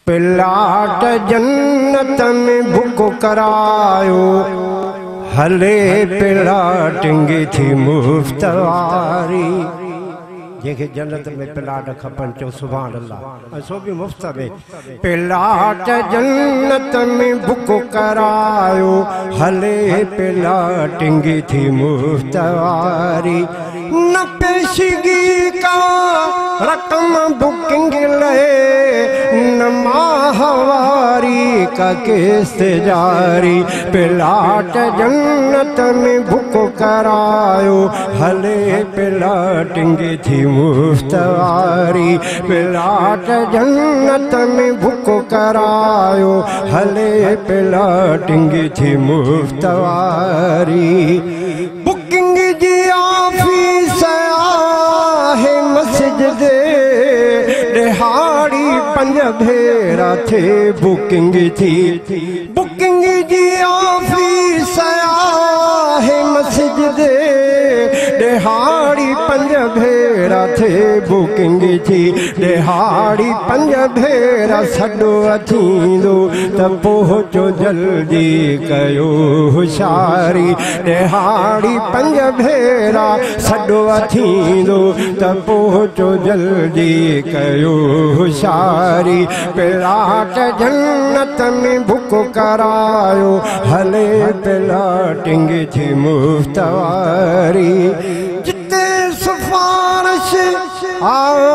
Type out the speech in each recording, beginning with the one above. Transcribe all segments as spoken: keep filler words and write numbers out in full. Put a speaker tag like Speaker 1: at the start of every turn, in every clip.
Speaker 1: Plot जन्नत में book करायो हले प्लाटिंग थी मुफ्त वारी। जैसे जन्नत में प्लाट खपन चो सुभान अल्लाह, सो भी मुफ्त में। प्लाट जन्नत में बुक करायो हले प्लाटिंग थी मुफ्त वारी। न पेशगी का रकम बुकिंग ले न माहवारी का किस्त जारी। प्लाट जन्नत में बुक करायो हले प्लाटिंग थी मुफ्त वारी। प्लाट जन्नत में बुक करायो हले प्लाटिंग थी मुफ्त वारी। बुकिंग जी ऑफिस आहे मस्जिद दिहाड़ी पंज भेरा थे बुकिंग थी। बुकिंग जी ऑफिस आहे मस्जिद दिहाड़ी पंज भेरा थे बुकिंग थी। दिहाड़ी पंज भेरा सॾो थींदो त पहुचो जल्दी कयो होशियारी। दिहाड़ी पंज भेरा सॾो थींदो त पहुचो जल्दी कयो होशियारी। प्लाट जन्नत में बुक करायो हले प्लाटिंग थी मुफ्त वारी। जिते सिफारिश आ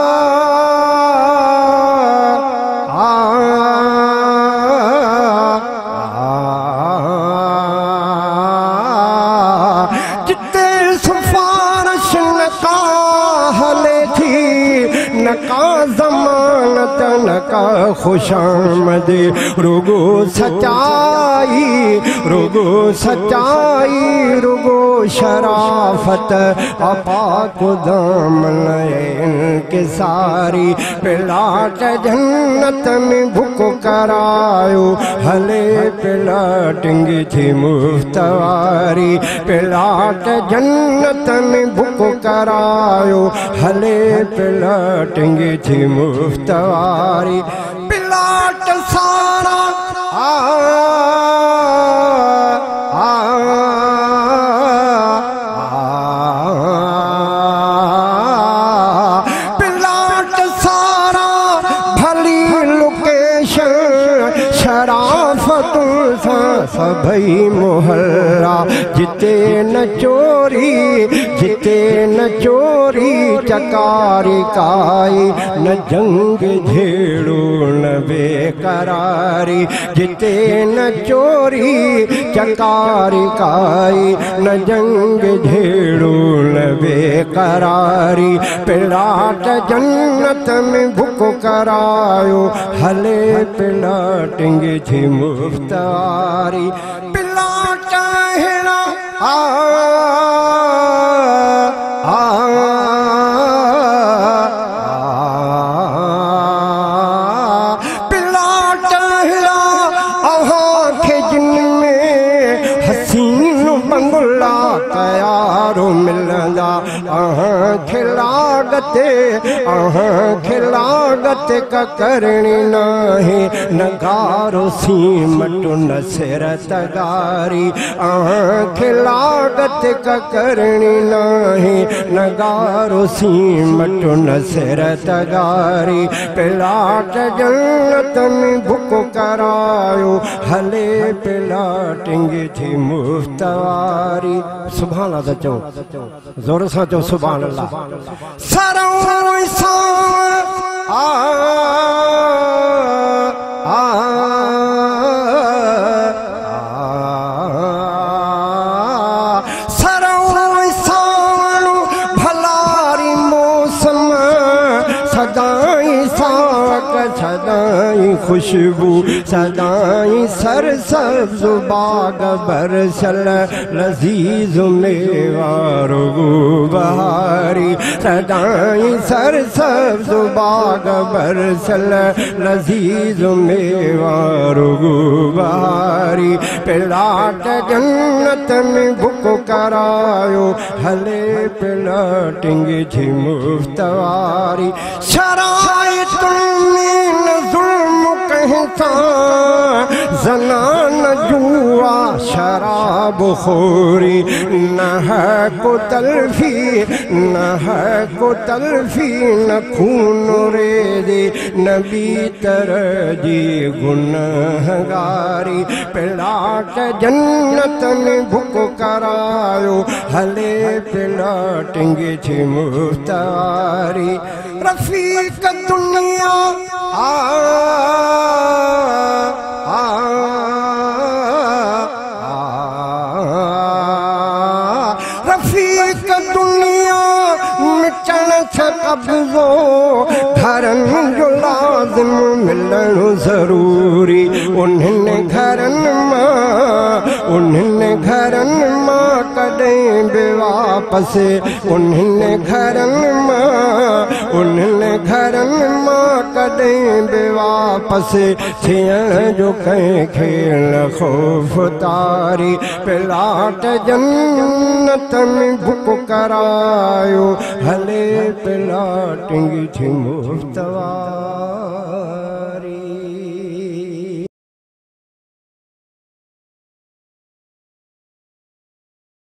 Speaker 1: जिते सिफारिश न का हले थी न का ज़मानत न का खुशामद। रुगो सच्चाई रुगो सच्चाई रुगो शराफत अपाक दामन के सारी। प्लाट जन्नत में बुक करायो हले प्लाटिंग थी मुफ्त वारी। प्लाट जन्नत में बुक करायो हले प्लाटिंग थी मुफ्त वारी। प्लाट सारा आ सभई मोहल्ला। जिते न चोरी जिते न चोरी चकारी काई न जंग झेड़ो न बेकरारी। जिते न चोरी चकारी काई न जंग झेड़ो न बेकरारी। प्लाट जन्नत में बुक करायो हले प्लाटिंग थी मुफ्त वारी। प्लाट हेड़ा आ प्लाट हेड़ा अहांखे जिन में हसीन बंगला तयारो मिलंदा। अहांखे लागते अहांखे लागत का करणी नाहे न गारो सीमट न सिर तगारी। अहांखे लागत का करणी नाहे न गारो सीमट न सिर तगारी। प्लाट जन्नत में बुक करायो हले प्लाटिंग थी मुफ्त वारी। सुभान अल्लाह चो जोर सां चो सुभान अल्लाह। सरौ आ आ सरौ सावणो भलारी मौसम सदाई सावक सदाई खुशबू सदाई सरसब्ज़ बाग बरसल लजीज मेवा रुगो बहारी। सदाई सरसब्ज़ बाग बरसल लजीज मेवा रुगो बहारी। प्लाट जन्नत में बुक करायो हले प्लाटिंग थी मुफ्त वारी। शरायत में न ज़ुल्म कह ज़नान जुआ शराब खोरी न है को तल्फी न है को तल्फी न खून रेज़े नबी तरजी गुनहगारी पिलाट जन्नत में भुक करायो हले पिलाटेंगे छे मुफ्तारी रफीक दुनिया आ आ रफीक दुनिया मिटण से कब्ज़ो घरनि जो लाज़िम मिलण ज़रूरी उन्हनि घरनि मां उन्हनि घरनि मां कॾहिं बि वापसि उन्हनि घरनि मां उन्हनि घरनि मां कॾहिं बि वापसि थियण जो कंहिंखे न ख़ौफ़ तारी पिलाट जन्नत में भुक करायो हले पिलाटेंगे छे मुफ्तवारी।